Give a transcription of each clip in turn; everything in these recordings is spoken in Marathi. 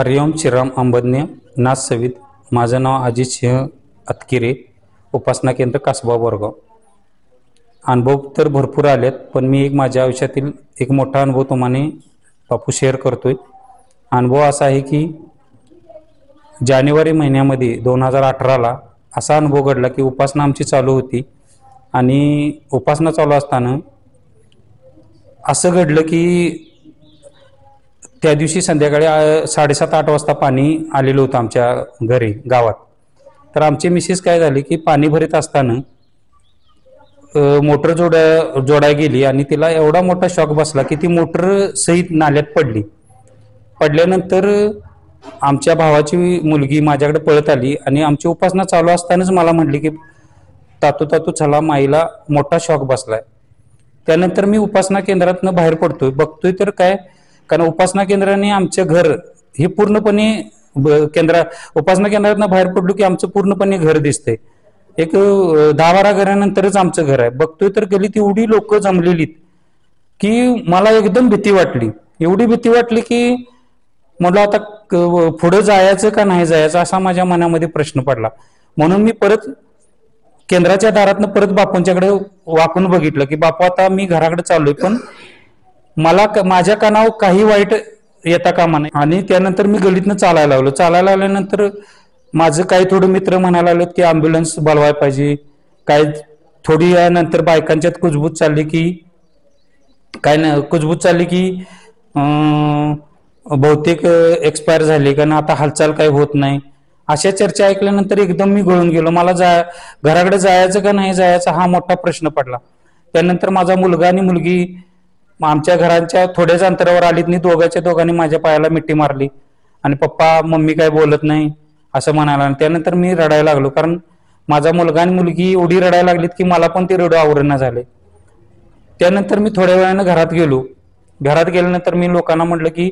हरिओम श्रीराम अंबज्ञ नाथ सवित। माझं नाव अजित सिंह अतकिरे, उपासना केंद्र कसबा बोरगाव। अनुभव तर भरपूर आलेत, पण मी एक माझ्या आयुष्यातील एक मोठा अनुभव तुम्हाला बापू शेअर करतोय। अनुभव असा आहे की जानेवारी महिन्यामध्ये 2018ला असा अनुभव घडला की उपासना आमची चालू होती आणि उपासना चालू असताना असं घडलं की त्या दिवशी संध्याकाळी 7:30-8 वाजता पाणी आलेलं होतं आमच्या घरी गावात। तर आमची मिसेस काय झाली की पाणी भरत असताना मोटर जोडाय गेली आणि तिला एवढा मोठा शॉक बसला की ती मोटर सहित नाल्यात पडली। पडल्यानंतर आमच्या भावाची मुलगी माझ्याकडे पळत आली आणि आमची उपासना चालू असतानाच मला म्हटली की तातू तातू चला, माईला मोठा शॉक बसलाय। त्यानंतर मी उपासना केंद्रातून बाहेर पडतोय, बघतोय तर काय, कारण उपासना केंद्राने आमचं घर हे पूर्णपणे उपासना केंद्रातून बाहेर पडलो की आमचं पूर्णपणे घर दिसतंय। एक 10-12 घरानंतरच आमचं घर आहे। बघतोय तर गलीत एवढी लोक जमलेली की मला एकदम भीती वाटली। एवढी भीती वाटली की मला आता पुढे जायचं का नाही जायचं असा माझ्या मनामध्ये प्रश्न पडला। म्हणून मी परत केंद्राच्या दारातनं परत बापूंच्याकडे वाकून बघितलं की बापू आता मी घराकडे चाललोय, पण मला माझ्या कानावर काही वाईट येता कामा नये। आणि त्यानंतर मी गलीतनं चालायला लागलो। चालायला लागल्यानंतर माझं काही थोडं मित्र म्हणायला लागलेत की ॲम्ब्युलन्स बोलवायला पाहिजे काय। थोडी नंतर बायकांच्यात कुजबूज चालली की बहुतेक एक्सपायर झाली, कारण आता हालचाल काही होत नाही। अशा चर्चा ऐकल्यानंतर एकदम मी गळून गेलो। मला घराकडे जायचं का नाही जायचं हा मोठा प्रश्न पडला। त्यानंतर माझा मुलगा आणि मुलगी आमच्या घराच्या थोड्याच अंतरावर आलीत आणि दोघांनी माझ्या पायाला मिठी मारली आणि पप्पा मम्मी काय बोलत नाही असं म्हणाला। त्यानंतर मी रडायला लागलो, कारण माझा मुलगा आणि मुलगी एवढी रडायला लागलीत की मला पण ते रडू आवरणा झाले। त्यानंतर मी थोड्या वेळानं घरात गेलो। घरात गेल्यानंतर मी लोकांना म्हटलं की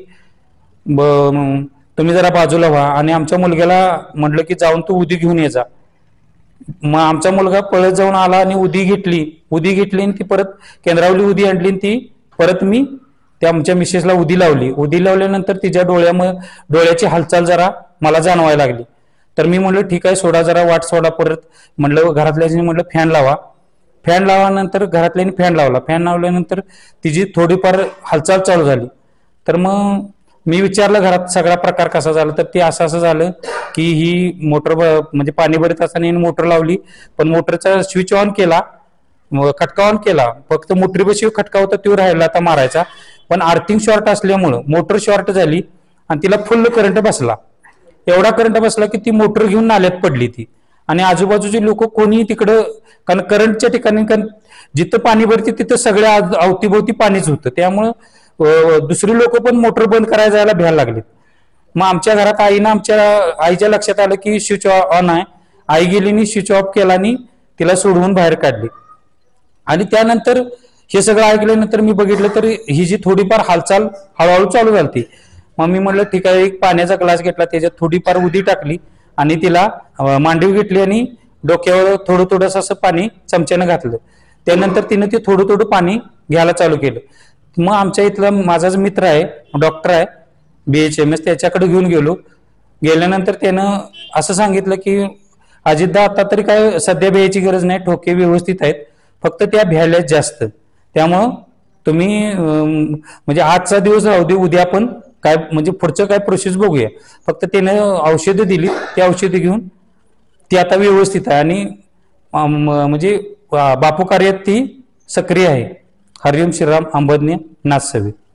तुम्ही जरा बाजूला व्हा आणि आमच्या मुलग्याला म्हटलं की जाऊन तू उदी घेऊन ये जा। मग आमचा मुलगा पळत जाऊन आला आणि उदी घेतली आणि ती परत केंद्रावली उदी आणली आणि ती परत मी त्या आमच्या मिसेसला उदी लावल्यानंतर तिच्या डोळ्याची हालचाल जरा मला जाणवायला लागली। तर मी म्हटलं ठीक आहे, सोडा जरा वाट सोडा। परत म्हटलं घरातल्यानी म्हटलं फॅन लावा नंतर घरातल्यानी फॅन लावल्यानंतर तिची थोडीफार हालचाल चालू झाली। तर मग मी विचारलं घरात सगळा प्रकार कसा झाला, तर ते असं झालं की ही मोटर म्हणजे पाणी भरत असताना मोटर लावली, पण मोटरचा स्विच ऑन केला, खटका ऑन केला, फक्त मोटरीपाशी खटका होता तो राहिला आता मारायचा, पण आर्थिंग शॉर्ट असल्यामुळं मोटर शॉर्ट झाली आणि तिला फुल करंट बसला। एवढा करंट बसला की ती मोटर घेऊन नाल्यात पडली ती। आणि आजूबाजूचे लोक कोणी तिकडं, कारण करंटच्या ठिकाणी जिथं पाणी भरते तिथं सगळ्या अवतीभोवती पाणीच होतं, त्यामुळं दुसरी लोक पण मोटर बंद करायला जायला भ्यायला लागली। मग आमच्या घरात आईच्या लक्षात आलं की स्विच ऑन आहे। आई गेली आणि स्विच ऑफ केला आणि तिला सोडवून बाहेर काढली। आणि त्यानंतर हे सगळं ऐकल्यानंतर मी बघितलं तर ही जी थोडीफार हालचाल हळूहळू चालू झाली। मग मी म्हटलं ठीक आहे, एक पाण्याचा ग्लास घेतला, त्याच्यात थोडीफार उदी टाकली आणि तिला मांडीव घेतली आणि डोक्यावर थोडंसं असं पाणी चमच्यानं घातलं। त्यानंतर तिनं ते थोडं पाणी घ्यायला चालू केलं। मग आमच्या इथला माझाच मित्र आहे, डॉक्टर आहे BHMS, त्याच्याकडे घेऊन गेल्यानंतर त्यानं असं सांगितलं की अजितदा आता तरी काय सध्या भ्यायची गरज नाही, ठोके व्यवस्थित आहेत, फक्त त्या भ्यायल्याच जास्त। त्यामुळं तुम्ही म्हणजे आजचा दिवस राहू दे, उद्या आपण काय म्हणजे पुढचं काय प्रोसेस बघूया। फक्त त्यानं औषधं दिली, ती औषधं घेऊन ती आता व्यवस्थित आहे आणि म्हणजे बापू कार्यात ती सक्रिय आहे। हरिओम श्रीराम अंबज्ञ नाथ सवित।